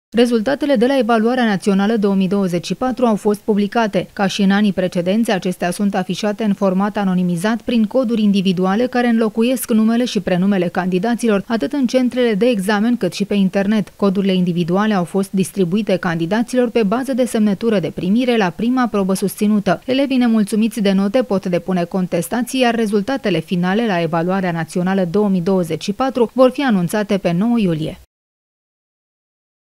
Rezultatele de la Evaluarea Națională 2024 au fost publicate. Ca și în anii precedenți, acestea sunt afișate în format anonimizat prin coduri individuale care înlocuiesc numele și prenumele candidaților, atât în centrele de examen cât și pe internet. Codurile individuale au fost distribuite candidaților pe bază de semnătură de primire la prima probă susținută. Elevii nemulțumiți de note pot depune contestații, iar rezultatele finale la Evaluarea Națională 2024 vor fi anunțate pe 9 iulie.